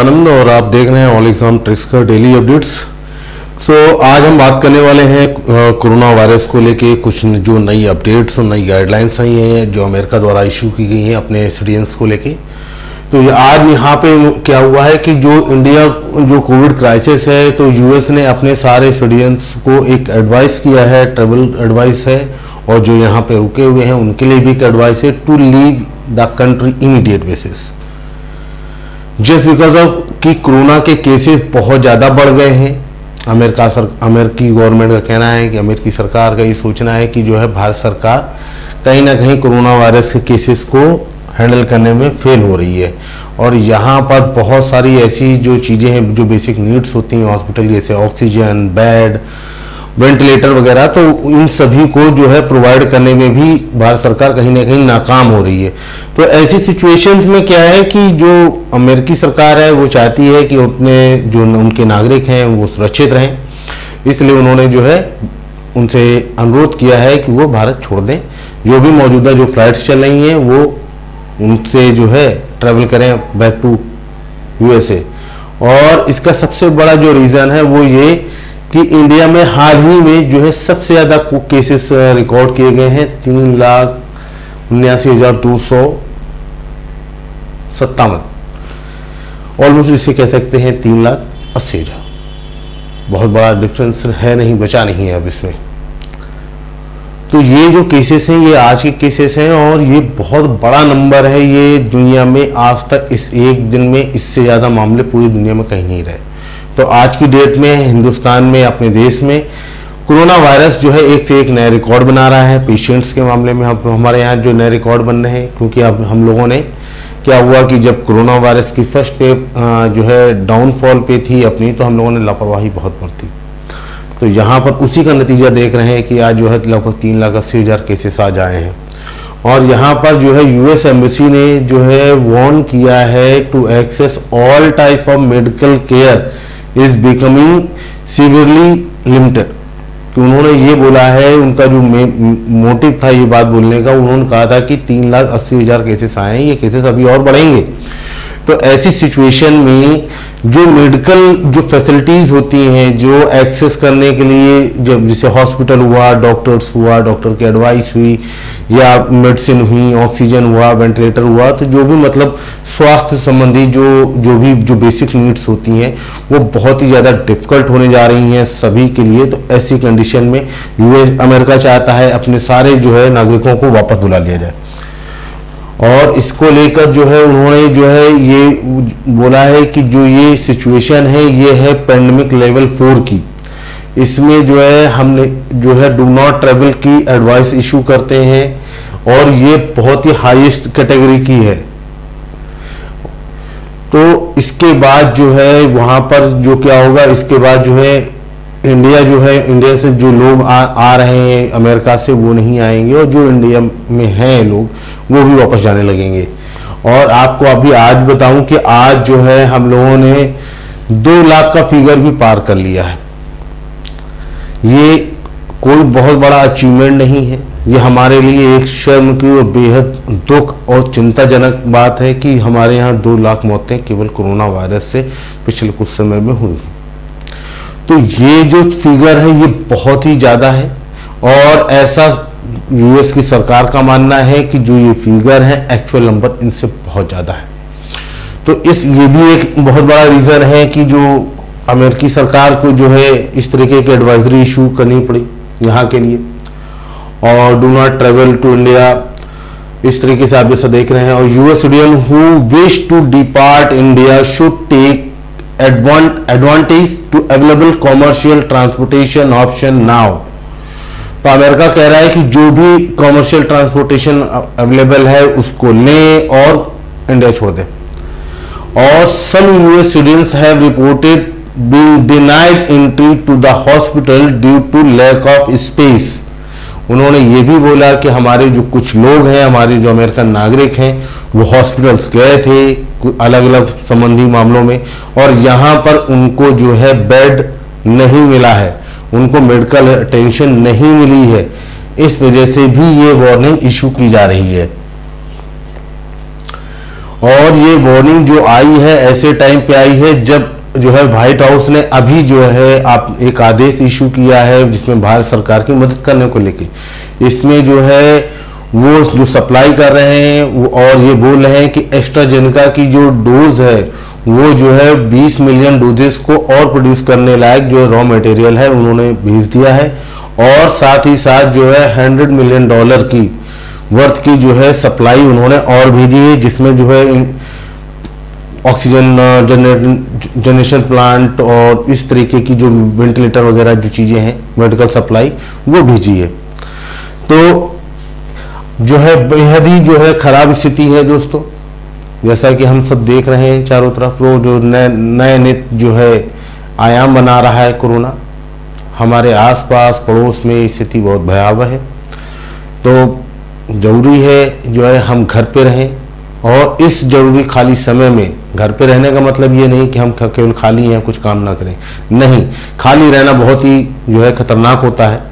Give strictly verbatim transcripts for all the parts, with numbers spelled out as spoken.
आनंद और आप देख रहे हैं ऑल एग्जाम ट्रिक्स का डेली अपडेट्स। सो so, आज हम बात करने वाले हैं कोरोना वायरस को लेके कुछ जो नई अपडेट्स और नई गाइडलाइंस आई हैं जो अमेरिका द्वारा इशू की गई हैं अपने सिटीजन्स को लेके। तो आज यहाँ पे क्या हुआ है कि जो इंडिया जो कोविड क्राइसिस है तो यूएस ने अपने सारे सिटीजन्स को एक एडवाइस किया है, ट्रेवल एडवाइस है, और जो यहाँ पे रुके हुए हैं उनके लिए भी एक एडवाइस है to leave the country immediate basis, just because of कि कोरोना के केसेस बहुत ज़्यादा बढ़ गए हैं। अमेरिका सर अमेरिकी गवर्नमेंट का कहना है कि अमेरिकी सरकार का ये सोचना है कि जो है भारत सरकार कहीं ना कहीं कोरोना वायरस के केसेस को हैंडल करने में फेल हो रही है, और यहाँ पर बहुत सारी ऐसी जो चीज़ें हैं जो बेसिक नीड्स होती हैं हॉस्पिटल, जैसे ऑक्सीजन, बेड, वेंटिलेटर वगैरह, तो इन सभी को जो है प्रोवाइड करने में भी भारत सरकार कहीं ना कहीं नाकाम हो रही है। तो ऐसी सिचुएशंस में क्या है कि जो अमेरिकी सरकार है वो चाहती है कि अपने जो उनके नागरिक हैं वो सुरक्षित रहें, इसलिए उन्होंने जो है उनसे अनुरोध किया है कि वो भारत छोड़ दें। जो भी मौजूदा जो फ्लाइट्स चल रही हैं वो उनसे जो है ट्रैवल करें बैक टू यूएसए। और इसका सबसे बड़ा जो रीज़न है वो ये कि इंडिया में हाल ही में जो है सबसे ज़्यादा केसेस रिकॉर्ड किए गए हैं, तीन लाख उन्यासी हजार दो सौ सत्तावन, ऑलमोस्ट इसे कह सकते हैं तीन लाख अस्सी हजार। बहुत बड़ा डिफरेंस है नहीं, बचा नहीं है अब इसमें। तो ये जो केसेस हैं ये आज के केसेस हैं और ये बहुत बड़ा नंबर है। ये दुनिया में आज तक इस एक दिन में इससे ज़्यादा मामले पूरी दुनिया में कहीं नहीं रहे। तो आज की डेट में हिंदुस्तान में, अपने देश में कोरोना वायरस जो है एक से एक नए रिकॉर्ड बना रहा है। पेशेंट्स के मामले में हम हमारे यहाँ जो नए रिकॉर्ड बन रहे हैं, क्योंकि अब हम लोगों ने क्या हुआ कि जब कोरोना वायरस की फर्स्ट वेव जो है डाउनफॉल पे थी अपनी, तो हम लोगों ने लापरवाही बहुत बरती। तो यहाँ पर उसी का नतीजा देख रहे हैं कि आज जो है लगभग तीन लाख अस्सी हज़ार केसेस आज आए हैं। और यहाँ पर जो है यूएस एम्बेसी ने जो है वार्न किया है to access all type of medical care is becoming severely limited. कि उन्होंने ये बोला है, उनका जो मोटिव था ये बात बोलने का, उन्होंने कहा था कि तीन लाख अस्सी हजार केसेस आए हैं, ये केसेस अभी और बढ़ेंगे। तो ऐसी सिचुएशन में जो मेडिकल जो फैसिलिटीज़ होती हैं जो एक्सेस करने के लिए, जब जैसे हॉस्पिटल हुआ, डॉक्टर्स हुआ, डॉक्टर की एडवाइस हुई, या मेडिसिन हुई, ऑक्सीजन हुआ, वेंटिलेटर हुआ, तो जो भी मतलब स्वास्थ्य संबंधी जो जो भी जो बेसिक नीड्स होती हैं वो बहुत ही ज़्यादा डिफिकल्ट होने जा रही हैं सभी के लिए। तो ऐसी कंडीशन में यूएस अमेरिका चाहता है अपने सारे जो है नागरिकों को वापस बुला लिया जाए, और इसको लेकर जो है उन्होंने जो है ये बोला है कि जो ये सिचुएशन है ये है पेंडेमिक लेवल फोर की। इसमें जो है हमने जो है डू नॉट ट्रैवल की एडवाइस इशू करते हैं, और ये बहुत ही हाईएस्ट कैटेगरी की है। तो इसके बाद जो है वहां पर जो क्या होगा, इसके बाद जो है इंडिया जो है इंडिया से जो लोग आ, आ रहे हैं अमेरिका से वो नहीं आएंगे, और जो इंडिया में हैं लोग वो भी वापस जाने लगेंगे। और आपको अभी आज बताऊं कि आज जो है हम लोगों ने दो लाख का फिगर भी पार कर लिया है। ये कोई बहुत बड़ा अचीवमेंट नहीं है, ये हमारे लिए एक शर्म की और बेहद दुख और चिंताजनक बात है कि हमारे यहाँ दो लाख मौतें केवल कोरोना वायरस से पिछले कुछ समय में हुई। तो ये जो फिगर है ये बहुत ही ज़्यादा है, और ऐसा यूएस की सरकार का मानना है कि जो ये फिगर है एक्चुअल नंबर इनसे बहुत ज़्यादा है। तो इस ये भी एक बहुत बड़ा रीज़न है कि जो अमेरिकी सरकार को जो है इस तरीके की एडवाइजरी इशू करनी पड़ी यहाँ के लिए, और do not travel to India, इस तरीके से आप जैसा देख रहे हैं। और US citizen who wish to depart India should take advantage to available commercial transportation option now. तो अमेरिका कह रहा है कि जो भी कॉमर्शियल ट्रांसपोर्टेशन अवेलेबल है उसको लें और इंडिया छोड़ दें। और some US students have reported being denied entry to the hospital due to lack of space. उन्होंने ये भी बोला कि हमारे जो कुछ लोग हैं, हमारे जो अमेरिकन नागरिक हैं, वो हॉस्पिटल्स गए थे अलग अलग संबंधी मामलों में, और यहाँ पर उनको जो है बेड नहीं मिला है, उनको मेडिकल अटेंशन नहीं मिली है। इस वजह से भी ये वार्निंग इशू की जा रही है। और ये वार्निंग जो आई है ऐसे टाइम पे आई है जब जो है व्हाइट हाउस ने अभी जो है आप एक आदेश इशू किया है जिसमें भारत सरकार की मदद करने को लेके, इसमें जो है वो जो सप्लाई कर रहे हैं वो और ये बोल रहे हैं कि एस्ट्राजेनेका की जो डोज है वो जो है बीस मिलियन डोजेस को और प्रोड्यूस करने लायक जो रॉ मटेरियल है उन्होंने भेज दिया है, और साथ ही साथ जो है हंड्रेड मिलियन डॉलर की वर्थ की जो है सप्लाई उन्होंने और भेजी है, जिसमें जो है ऑक्सीजन जनरेशन प्लांट और इस तरीके की जो वेंटिलेटर वगैरह जो चीजें हैं मेडिकल सप्लाई वो भेजी है। तो जो है बेहद ही जो है खराब स्थिति है दोस्तों, जैसा कि हम सब देख रहे हैं चारों तरफ वो जो नए नए नित जो है आयाम बना रहा है कोरोना, हमारे आसपास पड़ोस में स्थिति बहुत भयावह है। तो जरूरी है जो है हम घर पे रहें, और इस जरूरी खाली समय में घर पे रहने का मतलब ये नहीं कि हम केवल खाली हैं कुछ काम ना करें, नहीं, खाली रहना बहुत ही जो है खतरनाक होता है,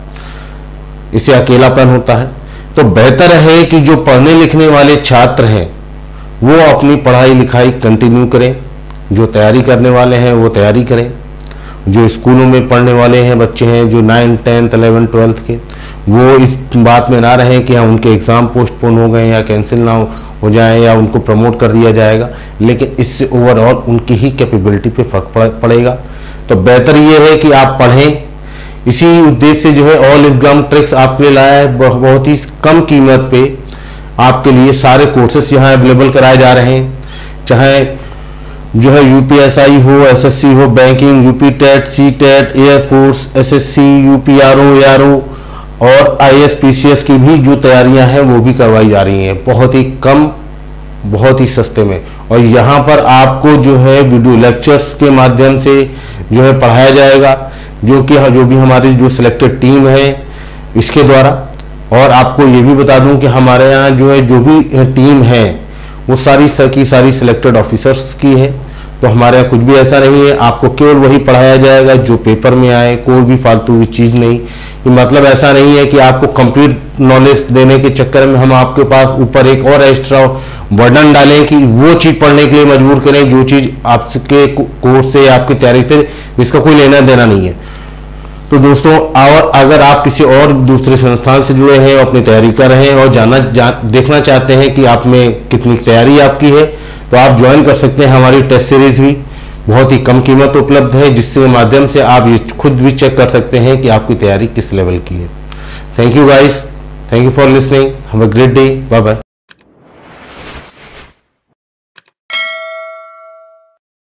इससे अकेलापन होता है। तो बेहतर है कि जो पढ़ने लिखने वाले छात्र हैं वो अपनी पढ़ाई लिखाई कंटिन्यू करें, जो तैयारी करने वाले हैं वो तैयारी करें, जो स्कूलों में पढ़ने वाले हैं बच्चे हैं जो नाइन टेंथ इलेवन ट्वेल्थ के, वो इस बात में ना रहें कि हम उनके एग्ज़ाम पोस्टपोन हो गए या कैंसिल ना हो, हो जाए या उनको प्रमोट कर दिया जाएगा, लेकिन इससे ओवरऑल उनकी ही कैपेबिलिटी पे फर्क पड़ेगा। तो बेहतर ये है कि आप पढ़ें। इसी उद्देश्य से जो है ऑल एग्जाम ट्रिक्स आपके लिए लाया है, बहुत ही कम कीमत पे आपके लिए सारे कोर्सेस यहाँ अवेलेबल कराए जा रहे हैं, चाहे जो है यूपीएसआई हो, एसएससी हो, banking, UP TET, C TET, air force, SSC, UPRO, ARO और आईएएस पीसीएस की भी जो तैयारियां हैं वो भी करवाई जा रही हैं बहुत ही कम, बहुत ही सस्ते में। और यहाँ पर आपको जो है वीडियो लेक्चर्स के माध्यम से जो है पढ़ाया जाएगा, जो कि जो भी हमारी जो सिलेक्टेड टीम है इसके द्वारा। और आपको ये भी बता दूं कि हमारे यहाँ जो है जो भी टीम है वो सारी सर की सारी सिलेक्टेड ऑफिसर्स की है, तो हमारे यहाँ कुछ भी ऐसा नहीं है, आपको केवल वही पढ़ाया जाएगा जो पेपर में आए, कोई भी फालतू की चीज़ नहीं। मतलब ऐसा नहीं है कि आपको कंप्लीट नॉलेज देने के चक्कर में हम आपके पास ऊपर एक और एक्स्ट्रा बर्डन डालें कि वो चीज़ पढ़ने के लिए मजबूर करें जो चीज़ आपके कोर्स से, आपकी तैयारी से जिसका कोई लेना देना नहीं है। तो दोस्तों, और अगर आप किसी और दूसरे संस्थान से जुड़े हैं, अपनी तैयारी कर रहे हैं और जानना जा, देखना चाहते हैं कि आप में कितनी तैयारी आपकी है, तो आप ज्वाइन कर सकते हैं। हमारी टेस्ट सीरीज भी बहुत ही कम कीमत उपलब्ध है, जिसके माध्यम से आप ये खुद भी चेक कर सकते हैं कि आपकी तैयारी किस लेवल की है। Thank you guys, thank you for listening, have a great day, bye bye.